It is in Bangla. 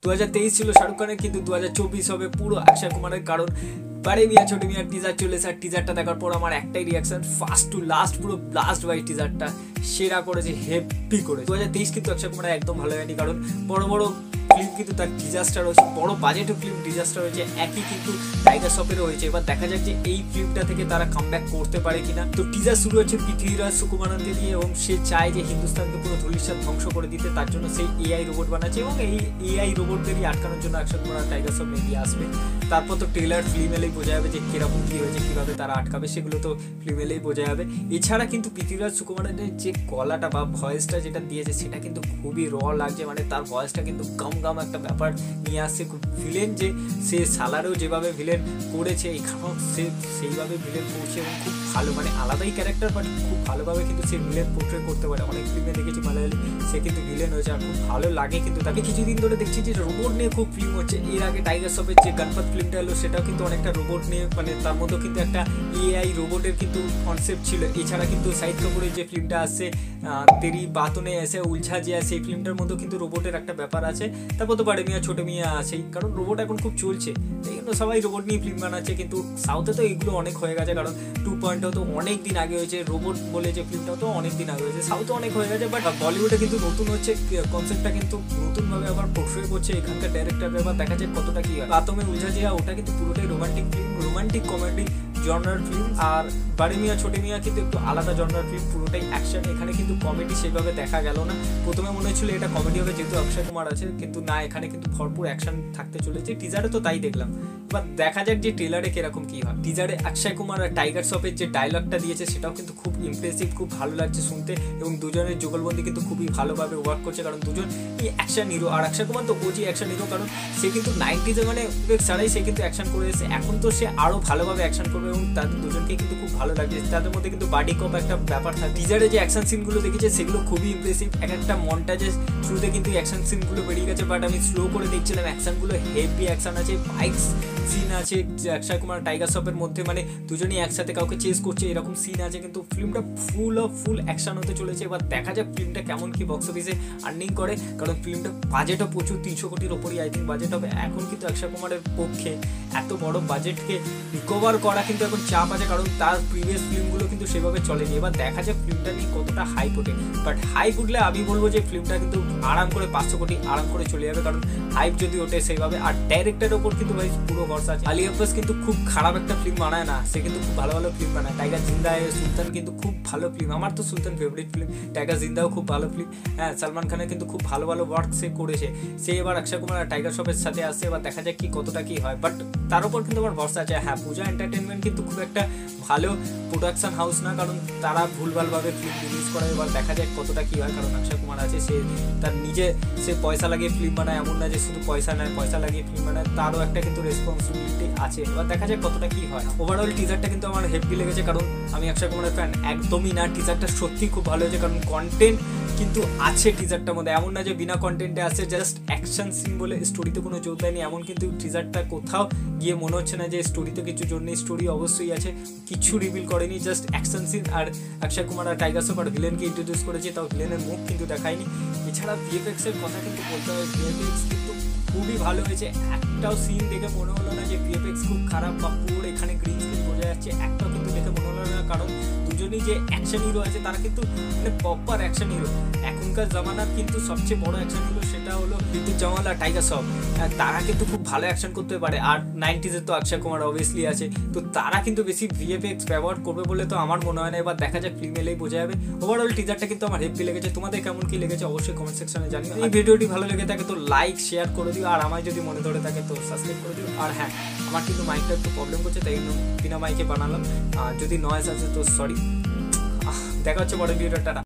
2023 ছিল শাহরুখ খানের, কিন্তু 2024 হবে পুরো অক্ষয় কুমারের। কারণ বারে মিয়া ছোটে মিয়ার টিজার চলেছে, আর টিজারটা দেখার পর আমার একটাই রিয়াকশন, ফার্স্ট টু লাস্ট পুরো ব্লাস্ট বাই টিজারটা সেরা করেছে, হেভি করেছে। 2023 কিন্তু অক্ষয় কুমারের একদম ভালো হয়নি, কারণ বড় বড় ফিল্ম কিন্তু তার ডিজাস্টার হয়েছে, বড় বাজেটের ফিল্ম ডিজাস্টার হয়েছে, একই কিন্তু টাইগার শ্রফেরও হয়েছে। এবার দেখা যাক যে এই ফিল্মটা থেকে তারা কামব্যাক করতে পারে কিনা। তো টিজার শুরু হচ্ছে পৃথ্বীরাজ সুকুমারনকে দিয়ে, এবং সে চায় যে হিন্দুস্তানকে পুরো ধূলিসাৎ ধ্বংস করে দিতে, তার জন্য সেই এআই রোবট বানাচ্ছে, এবং এই এআই রোবটদেরই আটকানোর জন্য অক্ষয় কুমার আর টাইগার শ্রফ এগিয়ে আসবে। তারপর তো ট্রেলার ফিল্ম এলেই বোঝা যাবে যে কিরকম কি হয়েছে, কিভাবে তারা আটকাবে, সেগুলো তো ফিল্ম এলেই বোঝা যাবে। এছাড়া কিন্তু পৃথ্বীরাজ সুকুমারনের যে গলাটা বা ভয়েসটা যেটা দিয়েছে সেটা কিন্তু খুবই র লাগছে, মানে তার ভয়েসটা কিন্তু গাম একটা ব্যাপার নিয়ে আসছে। খুব ভিলেন যে সে সালারেও যেভাবে ভিলেন করেছে, এখানেও সে সেইভাবে ভিলেন করছে, এবং খুব ভালো, মানে আলাদাই ক্যারেক্টার, বাট খুব ভালোভাবে কিন্তু সে ভিলেন পোর্ট্রে করতে পারে। অনেক ফিল্মে দেখেছি মালায়ালি সে কিন্তু ভিলেন হয়েছে, আর খুব ভালো লাগে। কিন্তু তাকে কিছুদিন ধরে দেখছি যে রোবট নিয়ে খুব ফিল্ম হচ্ছে। এর আগে টাইগার শ্রফের যে গণপত ফিল্মটা এলো সেটাও কিন্তু অনেকটা রোবট নিয়ে, মানে তার মধ্যে কিন্তু একটা এআই রোবটের কিন্তু কনসেপ্ট ছিল। এছাড়া কিন্তু শাহিদ কাপুরের যে ফিল্মটা আসছে তেরি বাতনে এসে উলঝা জিয়া, সেই ফিল্মটার মধ্যেও কিন্তু রোবটের একটা ব্যাপার আছে। তারপর তো বাড়ে মিয়া ছোটে মিয়া আছেই, কারণ রোবট এখন খুব চলছে, এই জন্য সবাই রোবট নিয়ে ফিল্ম বানাচ্ছে। কিন্তু সাউথে তো এগুলো অনেক হয়ে গেছে, কারণ 2.0 তো অনেক দিন আগে হয়েছে, রোবট বলে যে ফিল্মটাও তো অনেক দিন আগে হয়েছে, সাউথে অনেক হয়ে গেছে। বাট বলিউডে কিন্তু নতুন হচ্ছে, কনসেপ্টটা কিন্তু নতুনভাবে আবার পোর্ট্রে করছে এখানকার ডাইরেক্টর। এবার দেখা যায় কতটা কি হয়। বাতমে উলঝা জিয়া ওটা কিন্তু পুরোটাই রোমান্টিক ফিল্ম, রোমান্টিক কমেডি জনরার ফিল্ম। আর বাড়ি মিয়া ছোটে মিয়া কিন্তু একটু আলাদা জনরার ফিল্ম, পুরোটাই অ্যাকশন। এখানে কিন্তু কমেডি সেভাবে দেখা গেল না। প্রথমে মনে হচ্ছিল এটা কমেডি হবে যেহেতু অক্ষয় কুমার আছে, কিন্তু না, এখানে কিন্তু ভরপুর অ্যাকশন থাকতে চলেছে। টিজারে তো তাই দেখলাম, এবার দেখা যাক যে ট্রেলারে কিরকম কি হয়। টিজারে অক্ষয় কুমার আর টাইগার শ্রফের যে ডায়লগটা দিয়েছে সেটাও কিন্তু খুব ইমপ্রেসিভ, খুব ভালো লাগছে শুনতে, এবং দুজনের যুগলবন্দি কিন্তু খুবই ভালোভাবে ওয়ার্ক করছে, কারণ দুজন এই অ্যাকশন হিরো। আর অক্ষয় কুমার তো ওজি অ্যাকশন হিরো, কারণ সে কিন্তু 90s মানে ছাড়াই সে কিন্তু অ্যাকশন করে এসেছে, এখন তো সে আরো ভালোভাবে অ্যাকশন করবে, এবং তাদের দুজনকে কিন্তু খুব ভালো লাগছে। তাদের মধ্যে কিন্তু বাডি কপ একটা ব্যাপার থাকে। টিজারে যে অ্যাকশন সিনগুলো দেখেছে সেগুলো খুবই ইমপ্রেসিভ, এক একটা মন্টাজের থ্রুতে কিন্তু অ্যাকশন সিনগুলো বেরিয়ে গেছে। বাট আমি স্লো করে দেখছিলাম, অ্যাকশনগুলো হেভি অ্যাকশন আছে, বাইকস সিন আছে অক্ষয় কুমার টাইগার শ্রফের মধ্যে, মানে দুজনেই একসাথে কাউকে চেস করছে এরকম সিন আছে। কিন্তু ফিল্মটা ফুল অ্যাকশন হতে চলেছে। এবার দেখা যাক ফিল্মটা কেমন কি বক্স অফিসে আর্নিং করে, কারণ ফিল্মটা বাজেটও প্রচুর, 300 কোটির ওপরই আই থিঙ্ক বাজেট হবে। এখন কিন্তু অক্ষয় কুমারের পক্ষে এত বড় বাজেটকে রিকভার করা কিন্তু এখন চাপ আছে, কারণ তার প্রিভিয়াস ফিল্মগুলো কিন্তু সেভাবে চলেনি। এবার দেখা যাক ফিল্মটা নিয়ে কতটা হাইপ ওঠে। বাট হাইপ উঠলে আমি বলবো যে ফিল্মটা কিন্তু আরাম করে 500 কোটি আরাম করে চলে যাবে, কারণ হাইপ যদি ওঠে সেইভাবে। আর ডাইরেক্টরের ওপর কিন্তু ভাই পুরো ভরসা আছে। আলী আব্বাস কিন্তু খুব খারাপ একটা ফিল্ম বানায় না, সে কিন্তু খুব ভালো ভালো ফিল্ম বানায়। টাইগার জিন্দা সুলতান কিন্তু খুব ভালো ফিল্ম, আমার তো সুলতান ফেভারিট ফিল্ম। টাইগার জিন্দাও খুব ভালো ফিল্ম। হ্যাঁ, সালমান খানের কিন্তু খুব ভালো ভালো ওয়ার্ক সে করেছে। সে এবার অক্ষয় কুমার আর টাইগার শ্রফের সাথে আসছে, এবার দেখা যাক কি কতটা কি হয়। বাট তার উপর কিন্তু আমার ভরসা আছে। হ্যাঁ, পূজা এন্টারটেনমেন্ট কিন্তু খুব একটা ভালো প্রোডাকশন হাউস না, কারণ তারা ভুলভালভাবে ফিল্ম রিলিজ করে। এবার দেখা যাক কতটা কি হয়, কারণ অক্ষয় কুমার আছে, সে তার নিজে সে পয়সা লাগিয়ে ফিল্ম বানায়, এমন না যে শুধু পয়সা নেয়, পয়সা লাগিয়ে ফিল্ম বানায়, তারও একটা কিন্তু রেসপন্সিবিলিটি আছে। এবার দেখা যাক কতটা কি হয়। ওভারঅল টিজারটা কিন্তু আমার হেভি লেগেছে, কারণ আমি অক্ষয় কুমারের ফ্যান একদমই না। টিজারটা সত্যি খুব ভালো হয়েছে, কারণ কন্টেন্ট কিন্তু আছে টিজারটার মধ্যে, এমন না যে বিনা কন্টেন্টে আছে জাস্ট অ্যাকশন সিন বলে, স্টোরিতে কোনো জোর দেয়নি এমন কিন্তু টিজারটা কোথাও গিয়ে মনে হচ্ছে না যে স্টোরিতে কিছু জোর নেই। স্টোরি অবশ্যই আছে, কিছু রিভিল করেনি, জাস্ট অ্যাকশন সিন। আর অক্ষয় কুমার আর টাইগার শ্রফ আর ভিলেনকে ইন্ট্রোডিউস করেছে, তাও ভিলেনের মুখ কিন্তু দেখায়নি। এছাড়া ভিএফএক্স এর কথা কিন্তু বলতে হবে, ভিএফএক্স কিন্তু খুবই ভালো হয়েছে। একটাও সিন দেখে মনে হলো না যে ভিএফএক্স খুব খারাপ বা পুরো এখানে গ্রিন স্ক্রিন বোঝা যাচ্ছে, একটাও কিন্তু দেখে মনে হলো না। কারণ দুজনেই যে অ্যাকশন হিরো আছে তারা কিন্তু মানে প্রপার অ্যাকশন হিরো। এখনকার জামানার কিন্তু সবচেয়ে বড় অ্যাকশন হিরো সেটা হলো বিদ্যুৎ জামাল আর টাইগার শ্রফ। তারা কিন্তু খুব ভালো অ্যাকশন করতে পারে। আর 90s তো অক্ষয় কুমার অবভিয়াসলি আছে, তো তারা কিন্তু বেশি ভিএফএক্স ব্যবহার করবে বলে তো আমার মনে হয় না। এবার দেখা যাক ফিল্ম এলেই বোঝা যাবে। ওভারঅল টিজারটা কিন্তু আমার হেভি লেগেছে। তোমাদের কেমন কি লেগেছে অবশ্যই কমেন্ট সেকশনে জানিও। এই ভিডিওটি ভালো লেগে থাকে তো লাইক শেয়ার করে দিও, আর আমায় যদি মনে ধরে থাকে তো সাবস্ক্রাইব করে দিও। আর হ্যাঁ, আমার কিন্তু মাইকটা একটু প্রবলেম করছে, তাই জন্য বিনা মাইকে বানালাম। যদি নয়েজ আছে তো সরি। দেখা হচ্ছে পরের ভিডিওটা।